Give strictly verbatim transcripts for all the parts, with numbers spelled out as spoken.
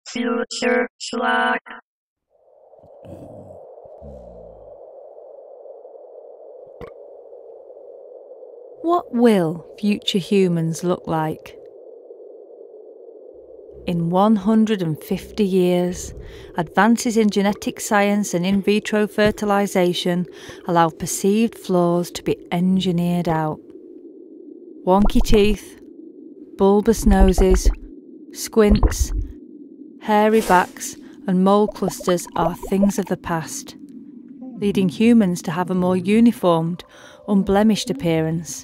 Future Slack. What will future humans look like? In one hundred fifty years, advances in genetic science and in vitro fertilisation allow perceived flaws to be engineered out. Wonky teeth, bulbous noses, squints, hairy backs and mole clusters are things of the past, leading humans to have a more uniformed, unblemished appearance.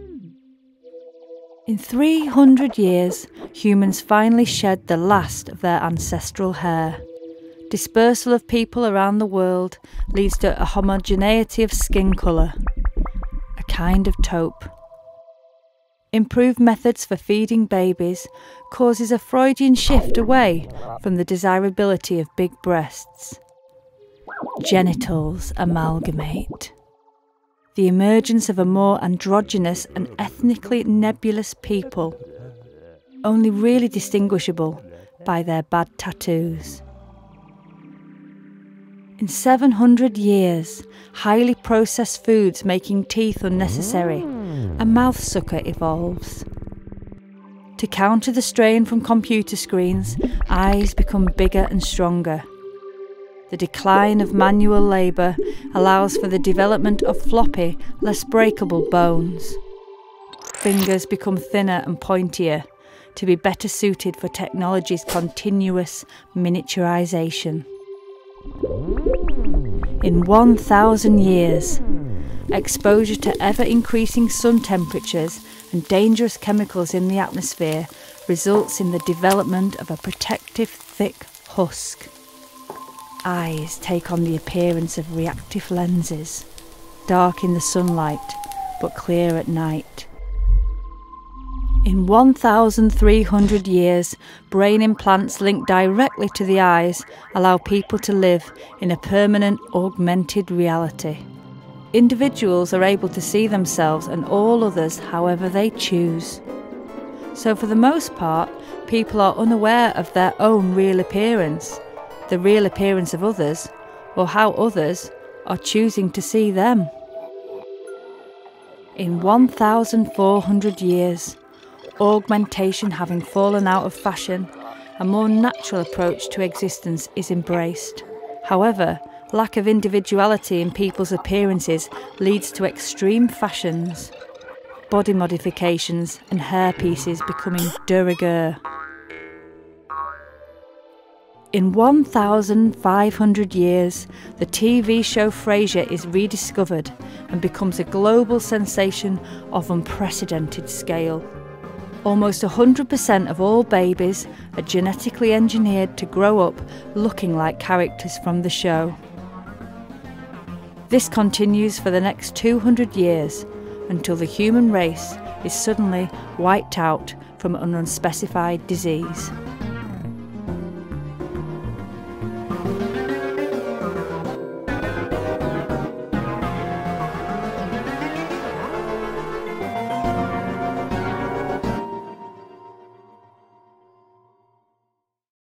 In three hundred years, humans finally shed the last of their ancestral hair. Dispersal of people around the world leads to a homogeneity of skin colour, a kind of taupe. Improved methods for feeding babies causes a Freudian shift away from the desirability of big breasts. Genitals amalgamate. The emergence of a more androgynous and ethnically nebulous people, only really distinguishable by their bad tattoos. In seven hundred years, highly processed foods making teeth unnecessary, a mouth sucker evolves. To counter the strain from computer screens, eyes become bigger and stronger. The decline of manual labour allows for the development of floppy, less breakable bones. Fingers become thinner and pointier to be better suited for technology's continuous miniaturisation. In one thousand years, exposure to ever-increasing sun temperatures and dangerous chemicals in the atmosphere results in the development of a protective thick husk. Eyes take on the appearance of reactive lenses, dark in the sunlight, but clear at night. In one thousand three hundred years, brain implants linked directly to the eyes allow people to live in a permanent augmented reality. Individuals are able to see themselves and all others however they choose. So for the most part, people are unaware of their own real appearance, the real appearance of others, or how others are choosing to see them. In one thousand four hundred years, augmentation having fallen out of fashion, a more natural approach to existence is embraced. However, lack of individuality in people's appearances leads to extreme fashions, body modifications and hairpieces becoming de rigueur. In one thousand five hundred years, the T V show Frasier is rediscovered and becomes a global sensation of unprecedented scale. Almost one hundred percent of all babies are genetically engineered to grow up looking like characters from the show. This continues for the next two hundred years until the human race is suddenly wiped out from an unspecified disease.